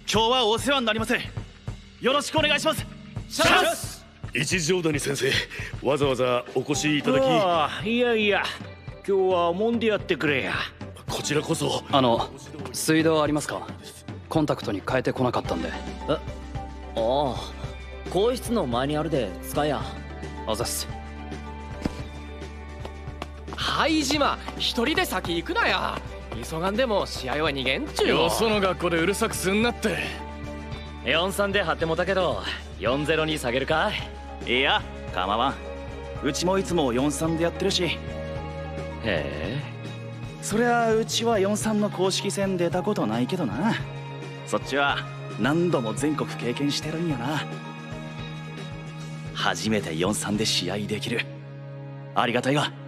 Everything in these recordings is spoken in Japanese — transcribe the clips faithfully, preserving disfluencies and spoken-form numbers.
今日はお世話になります。よろしくお願いします。 シャス一条谷先生、わざわざお越しいただき。 ああ、いやいや、今日はもんでやってくれや。 こちらこそ。 あの水道ありますか？コンタクトに変えてこなかったんで。 え、ああ、更衣室のマニュアルで使えや。 あざっす。 はい島、一人で先行くなや。急がんでも試合は逃げんちゅう。 よその学校でうるさくすんなって。 よんさんで張ってもたけどよんゼロに下げるかい？ いや、構わん。うちもいつもよんさんでやってるし。へえ。 そりゃうちはよんさんの公式戦出たことないけどな。そっちは何度も全国経験してるんやな。初めてよんさんで試合できる。ありがたいわ。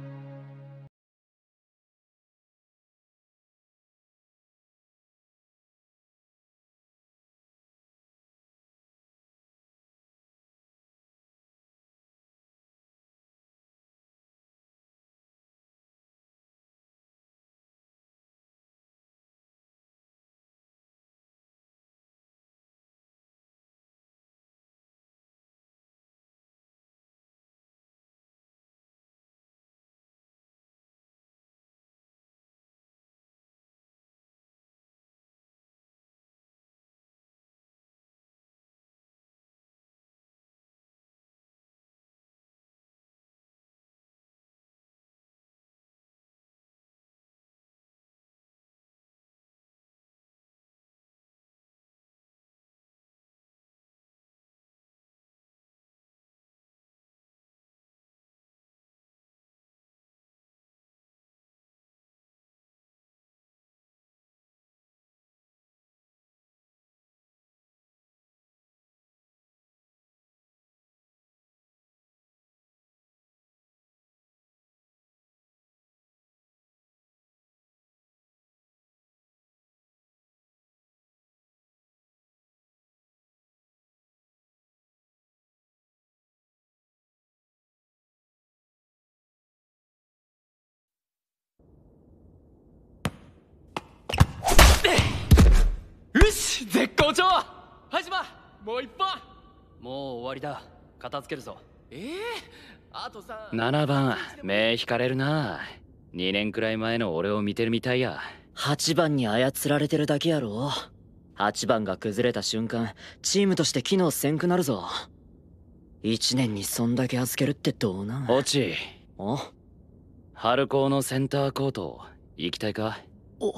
よし、絶好調。はい島、もう一本。 もう終わりだ。片付けるぞ。 ええー、あとさ。 ななばん、目引かれるな。にねんくらい前の俺を見てるみたいや。 はちばんに操られてるだけやろ。はちばんが崩れた瞬間チームとして機能せんくなるぞ。いちねんにそんだけ預けるってどうなん？ オチ。 お？ 春高のセンターコート行きたいか？ お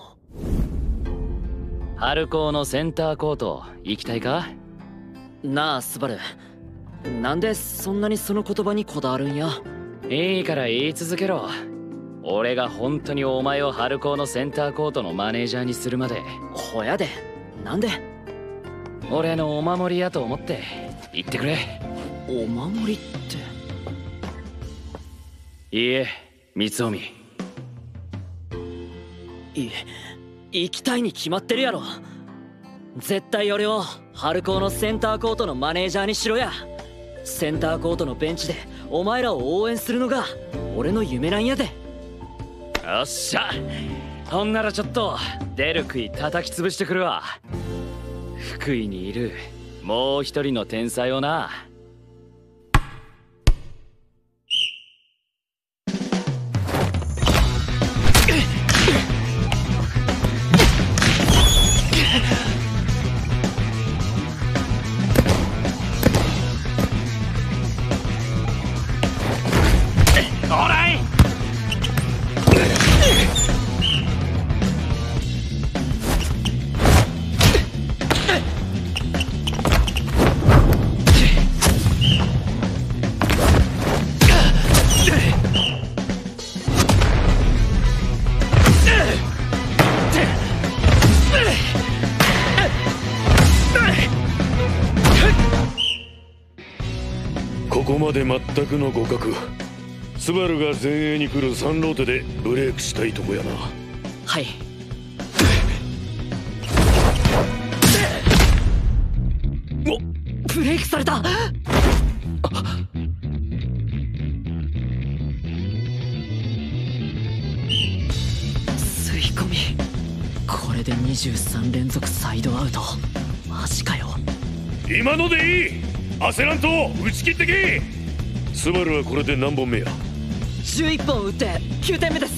春高のセンターコート行きたいか？ なあスバル、なんでそんなにその言葉にこだわるんや？ いいから言い続けろ。俺が本当にお前を春高のセンターコートのマネージャーにするまで。 ほやで、なんで？ 俺のお守りやと思って言ってくれ。 お守りって？ いいえ、三臣。 い行きたいに決まってるやろ。絶対俺を春高のセンターコートのマネージャーにしろや。センターコートのベンチでお前らを応援するのが俺の夢なんやで。 よっしゃ、ほんならちょっと出る杭叩き潰してくるわ。福井にいるもう一人の天才をな。 ここまで全くの互角。スバルが前衛に来るさんローテでブレイクしたいとこやな。 はい。お、ブレイクされた。吸い込み、ここれでにじゅうさん連続サイドアウト。マジかよ。 今のでいい。焦らんと打ち切ってけ。スバルはこれで何本目や。 じゅういっぽん打ってきゅうてんめです。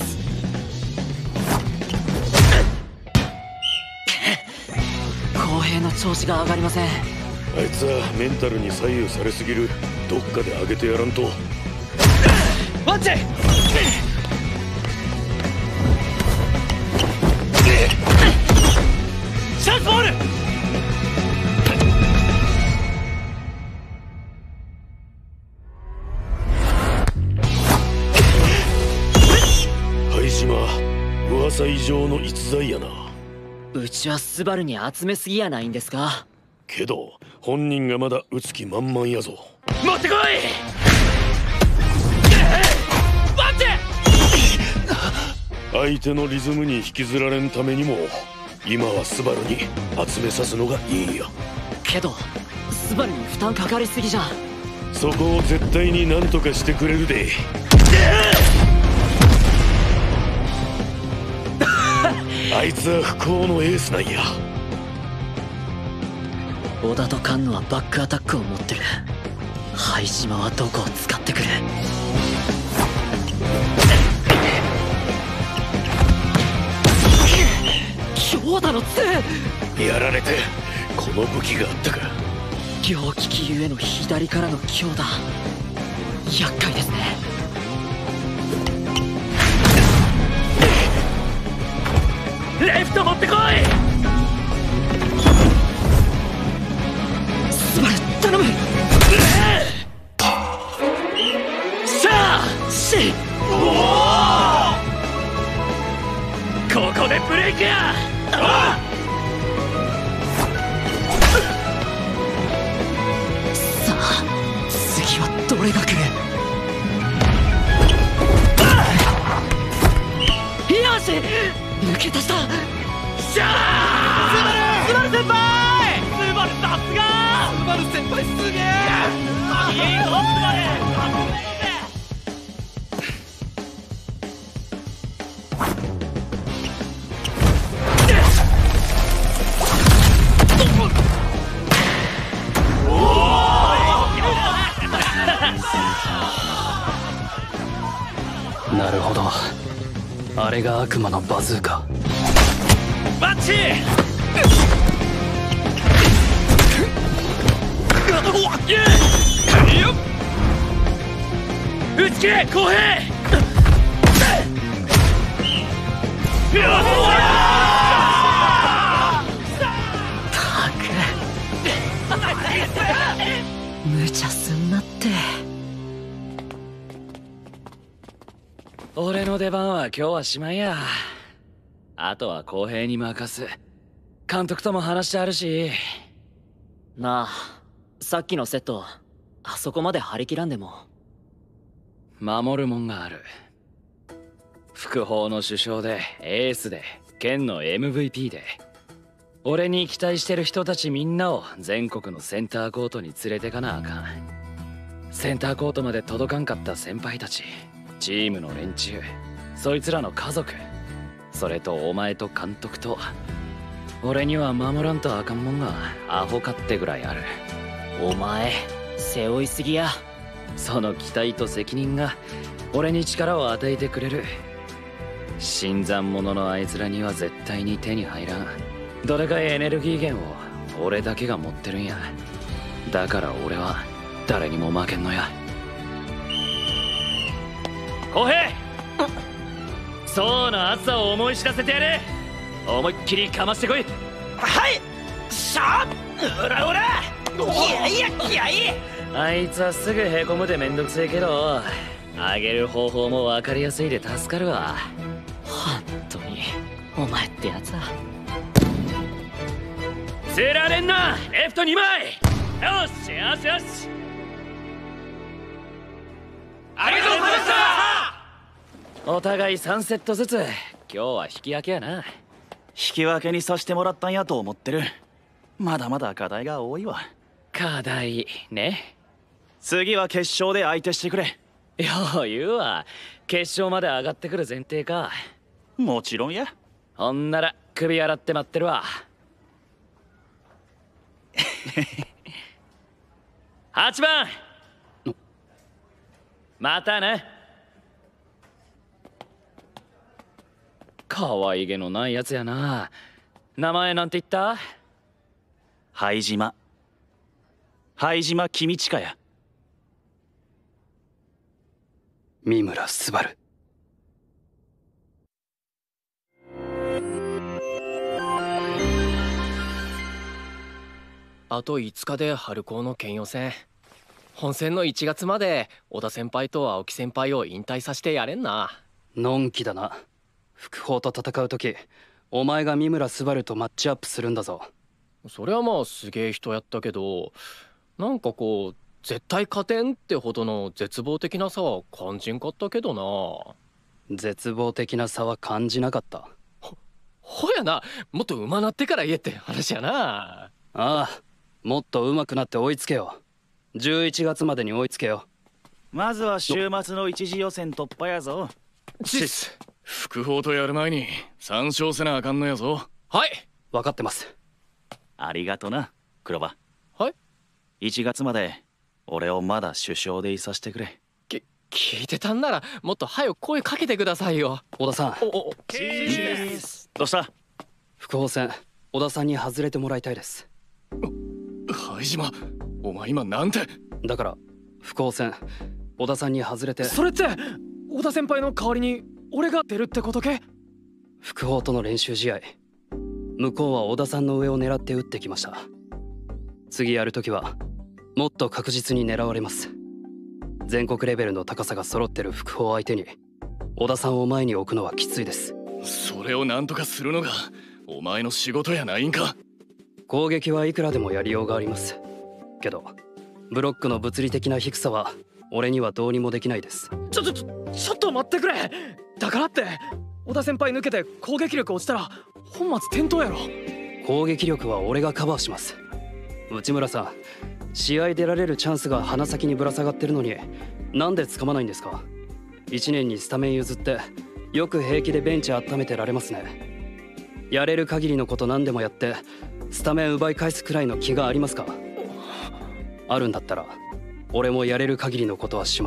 公平の調子が上がりません。 あいつはメンタルに左右されすぎる。どっかで上げてやらんと。 ワンチェチャンスボール。 灰島、噂以上の逸材やな。 うちはスバルに集めすぎやないんですか。 けど本人がまだ打つ気満々やぞ。 持ってこい。ワンチェ。 相手のリズムに引きずられんためにも今はスバルに集めさすのがいいんや。 けどスバルに負担かかりすぎじゃん。 そこを絶対に何とかしてくれるで。あいつは不幸のエースなんや。 小田と菅野はバックアタックを持ってる。灰島はどこを使ってくる。強打のツー。 やられてこの武器があったか。 両利きゆえの左からの強打、厄介ですね。 レフト持ってこい。 スバル頼む。 シャーしここでブレイクや。あさあ次はどれが来る。よし抜け出した。 シャースバルスバル先輩。スバルさすが。 スバル先輩すげえ。 いいぞスバル。 なるほど、あれが悪魔のバズーカ。 バッチ打ち切れ公平。 たく無茶すんなって。 俺の出番は今日はしまいや。あとは公平に任す。監督とも話してあるしなあ。さっきのセットあそこまで張り切らんでも。 守るもんがある。副砲の主将でエースで県の エムブイピー で俺に期待してる人たちみんなを全国のセンターコートに連れてかなあかん。センターコートまで届かんかった先輩たち、チームの連中、そいつらの家族、それとお前と監督と、俺には守らんとあかんもんがアホかってぐらいある。 お前背負いすぎや。 その期待と責任が俺に力を与えてくれる。新参者のあいつらには絶対に手に入らんどでかいエネルギー源を俺だけが持ってるんや。だから俺は誰にも負けんのや。公平、そうの熱さを思い知らせてやれ。思いっきりかましてこい。 はい。しゃー、うらうら。いやいや気合い。 あいつはすぐへこむでめんどくせえけど、あげる方法も分かりやすいで助かるわ。 本当にお前ってやつはつられんな。レフトにまい。よしよしよし。 ありがとうございました。 お互いさんセットずつ。今日は引き分けやな。 引き分けにさせてもらったんやと思ってる。まだまだ課題が多いわ。 課題ね。 次は決勝で相手してくれ。 よう言うわ。決勝まで上がってくる前提か。 もちろんや。 ほんなら首洗って待ってるわ。はちばんまたね。可愛げのないやつやな。名前なんて言った？ 灰島灰島君近や。 三村昴。 あといつかで春高の県予選。本戦のいちがつまで小田先輩と青木先輩を引退させてやれんな。 のんきだな。福宝と戦う時お前が三村昴とマッチアップするんだぞ。 そりゃまあすげえ人やったけど、なんかこう絶対勝てんってほどの絶望的な差は感じんかったけどな。 絶望的な差は感じなかった。 ほほやな、もっと上手なってから言えって話やな。 ああ、もっと上手くなって追いつけよ。じゅういちがつまでに追いつけよ。 まずは週末の一次予選突破やぞ。 チス福宝とやる前に参勝せなあかんのやぞ。 はい。 分かってます。 ありがとな黒羽。 はい。 いちがつまで俺をまだ首相でいさせてくれ。 き聞いてたんならもっと早く声かけてくださいよ。 小田さん。 おおおどうした？ 福宝戦小田さんに外れてもらいたいです。 灰島、お前今なんて。 だから福宝戦小田さんに外れて。 それって小田先輩の代わりに俺が出るってことけ？ 福宝との練習試合、向こうは小田さんの上を狙って打ってきました。次やるときはもっと確実に狙われます。全国レベルの高さが揃ってる福宝相手に小田さんを前に置くのはきついです。 それを何とかするのがお前の仕事やないんか。 攻撃はいくらでもやりようがありますけど、ブロックの物理的な低さは俺にはどうにもできないです。 ちょちょちょちょっと待ってくれ。だからって小田先輩抜けて攻撃力落ちたら本末転倒やろ。 攻撃力は俺がカバーします。内村さん、試合出られるチャンスが鼻先にぶら下がってるのになんで掴まないんですか？いちねんにスタメン譲ってよく平気でベンチ温めてられますね。やれる限りのこと何でもやってスタメン奪い返すくらいの気がありますか？あるんだったら俺もやれる限りのことはします。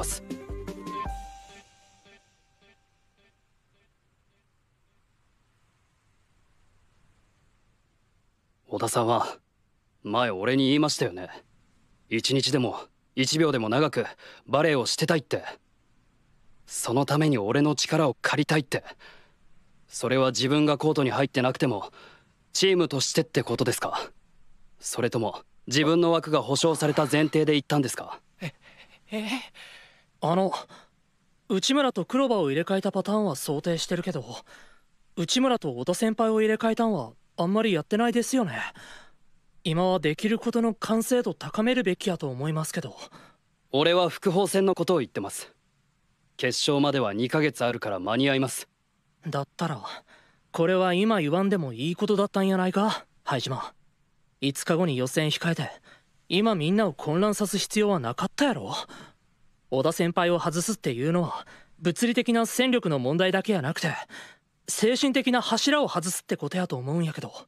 小田さんは前俺に言いましたよね。一日でも一秒でも長くバレーをしてたいって。そのために俺の力を借りたいって。それは自分がコートに入ってなくてもチームとしてってことですか？それとも自分の枠が保証された前提で言ったんですか？ ええあの内村と黒羽を入れ替えたパターンは想定してるけど、内村と小田先輩を入れ替えたんはあんまりやってないですよね。今はできることの完成度高めるべきやと思いますけど。 俺は福宝戦のことを言ってます。決勝まではにかげつあるから間に合います。 だったらこれは今言わんでもいいことだったんやないか灰島。いつかごに予選控えて今みんなを混乱さす必要はなかったやろ。小田先輩を外すっていうのは物理的な戦力の問題だけやなくて精神的な柱を外すってことやと思うんやけど。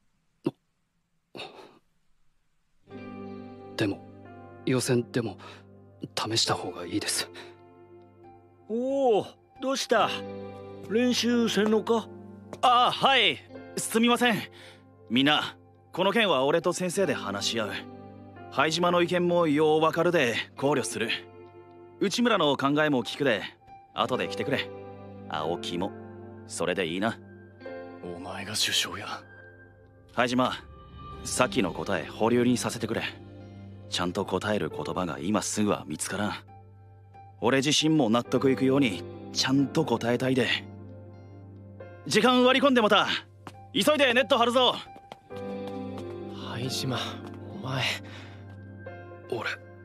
でも予選でも試した方がいいです。 おお、どうした？練習せんのか？ ああ、はい、すみません。みんなこの件は俺と先生で話し合う。灰島の意見もようわかるで考慮する。内村の考えも聞くで後で来てくれ。青木もそれでいいな。 お前が首相や。 灰島、さっきの答え保留にさせてくれ。ちゃんと答える言葉が今すぐは見つからん。俺自身も納得いくようにちゃんと答えたいで。時間割り込んでまた急いでネット張るぞ。 灰島、お前。 俺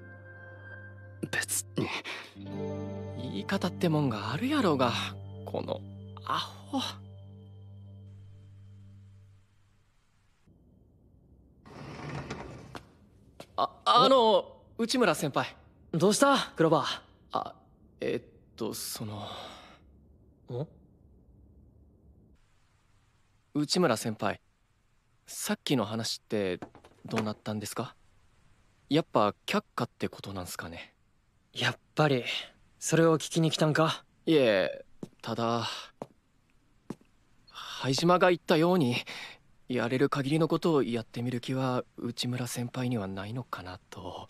別に。 言い方ってもんがあるやろが、このアホ。あ、あの内村先輩。 どうした黒羽。 あ、えっとその。 ん内村先輩、さっきの話ってどうなったんですか？やっぱ却下ってことなんすかね？ やっぱりそれを聞きに来たんか？ いえ、ただ灰島が言ったようにやれる限りのことをやってみる気は内村先輩にはないのかなと。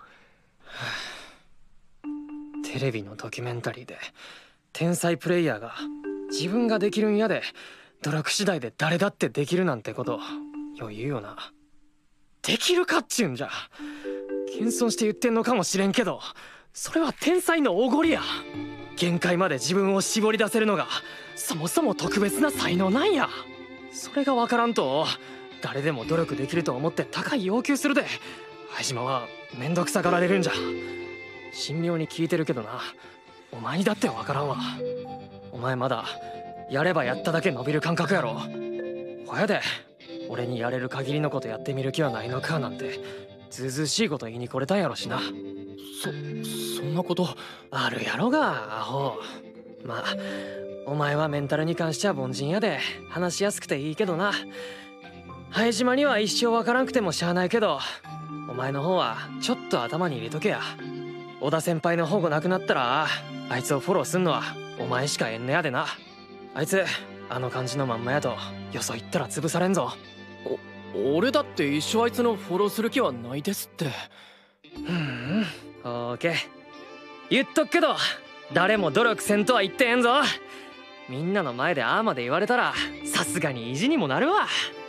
テレビのドキュメンタリーで天才プレイヤーが自分ができるんやで努力次第で誰だってできるなんてことよう言うよな。できるかっちゅうんじゃ。謙遜して言ってんのかもしれんけど、それは天才のおごりや。限界まで自分を絞り出せるのがそもそも特別な才能なんや。それが分からんと誰でも努力できると思って高い要求するで灰島はめんどくさがられるんじゃ。神妙に聞いてるけどな、お前にだって分からんわ。お前まだやればやっただけ伸びる感覚やろ。ほやで俺にやれる限りのことやってみる気はないのかなんてずうずうしいこと言いに来れたんやろしな。 そそんなことあるやろがアホ。まあお前はメンタルに関しては凡人やで話しやすくていいけどな。灰島には一生わからんくてもしゃあないけど、お前の方はちょっと頭に入れとけや。小田先輩の保護なくなったらあいつをフォローすんのはお前しかえんのやでな。あいつあの感じのまんまやとよそ行ったら潰されんぞ。 お俺だって一生あいつのフォローする気はないですって。 ふん、オーケー。言っとくけど誰も努力せんとは言ってへんぞ。みんなの前でああまで言われたらさすがに意地にもなるわ。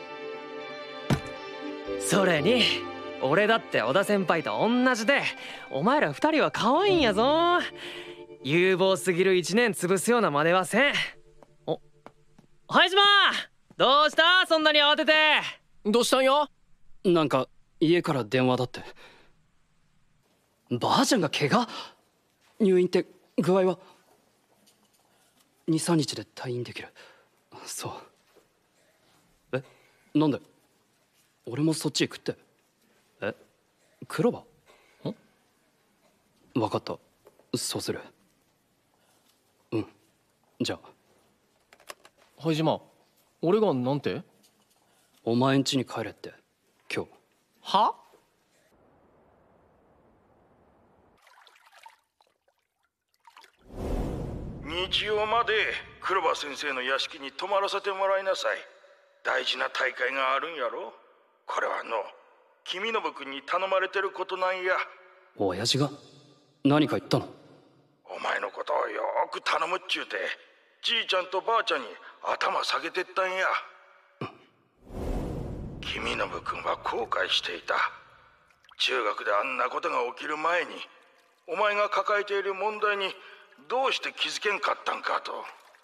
それに俺だって小田先輩と同じでお前ら二人は可愛いんやぞ。有望すぎる一年潰すような真似はせん。お、灰島どうした、そんなに慌てて。 どうしたんや？ なんか家から電話だって。ばあちゃんが怪我？入院って具合は？にさんにちで退院できる。そう。え、なんで？俺もそっち行くって。え、クロバ？ん？分かった、そうする。うん、じゃあ。 灰島、俺がなんて？ お前ん家に帰れって今日。 は？ 日曜まで黒羽先生の屋敷に泊まらせてもらいなさい。大事な大会があるんやろ。これはの君信君に頼まれてることなんや。 親父が何か言ったの？ お前のことをよーく頼むっちゅうてじいちゃんとばあちゃんに頭下げてったんや。君信君は後悔していた。中学であんなことが起きる前にお前が抱えている問題にどうして気づけんかったんかと。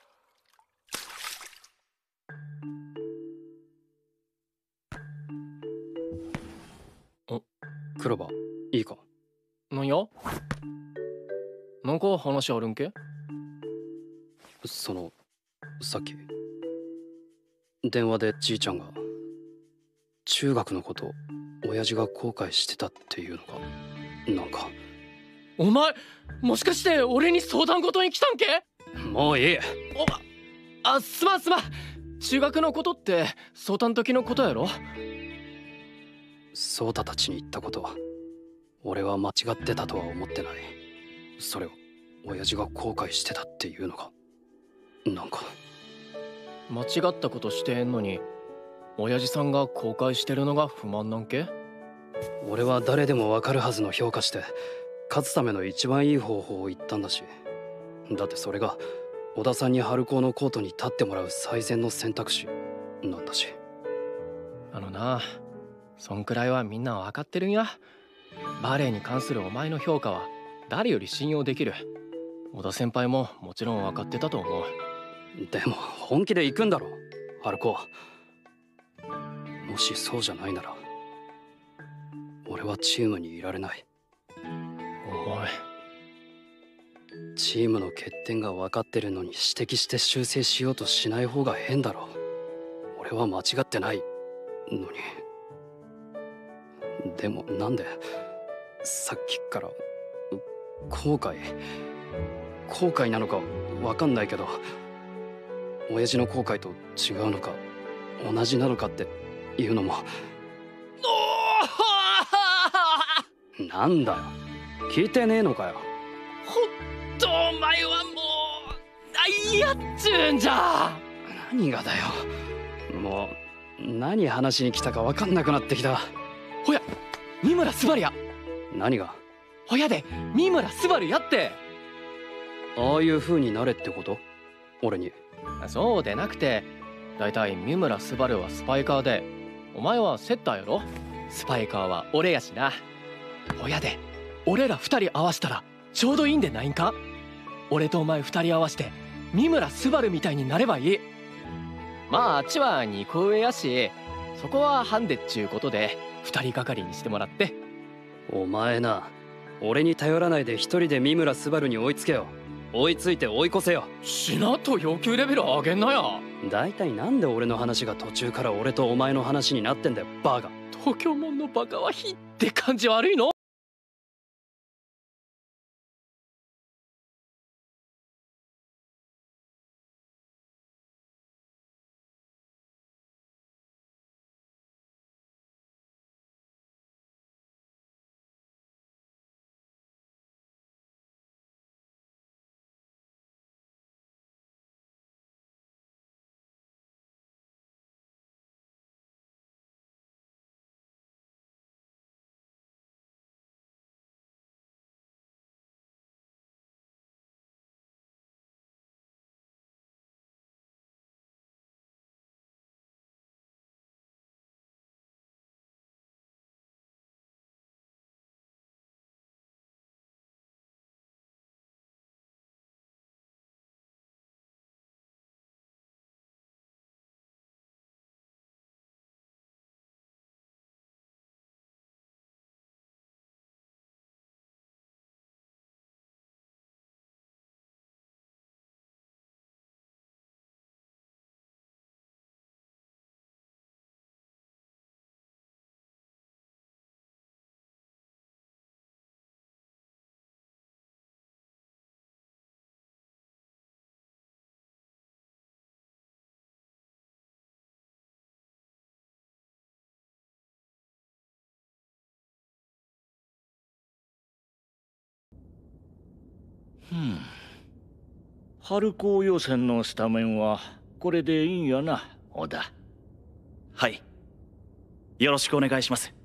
お、 黒羽いいか？ なんや？なんか話あるんけ？ そのさっき電話でじいちゃんが中学のこと親父が後悔してたっていうのがなんか。 お前もしかして俺に相談事に来たんけ？ もういい。 おあ、すまんすまん。中学のことって相談時のことやろ？ ソータたちに言ったこと俺は間違ってたとは思ってない。それを親父が後悔してたっていうのがなんか。 間違ったことしてへんのに親父さんが後悔してるのが不満なんけ？ 俺は誰でも分かるはずの評価して勝つための一番いい方法を言ったんだし。だってそれが小田さんに春高のコートに立ってもらう最善の選択肢なんだし。 あのな、そんくらいはみんな分かってるんや。バレエに関するお前の評価は誰より信用できる。小田先輩ももちろん分かってたと思う。 でも本気で行くんだろ春高。もしそうじゃないなら俺はチームにいられない。 お前チームの欠点が分かってるのに指摘して修正しようとしない方が変だろ。俺は間違ってないのに。でもなんでさっきから後悔後悔なのか分かんないけど親父の後悔と違うのか同じなのかっていうのも。なんだよ、聞いてねえのかよ。 ほんとお前はもう何やっちゅうんじゃ。 何がだよ、もう何話に来たか分かんなくなってきた。 ほや三村昴や。 何が？ ほやで三村昴やって。 ああいう風になれってこと？俺に。 そうでなくて、だいたい三村昴はスパイカーでお前はセッターやろ。スパイカーは俺やしな。ほやで俺ら二人合わしたらちょうどいいんでないんか。俺とお前二人合わして三村昴みたいになればいい。まああっちは二個上やし、そこはハンデっちゅうことで二人がかりにしてもらって。 お前な、俺に頼らないで一人で三村昴に追いつけよ。追いついて追い越せよ。 しなと要求レベル上げんなや。 だいたいなんで俺の話が途中から俺とお前の話になってんだよ、バカ。 東京門のバカはひって感じ悪いの。 うん。春高予選のスタメンはこれでいいんやな、小田。 はい、よろしくお願いします。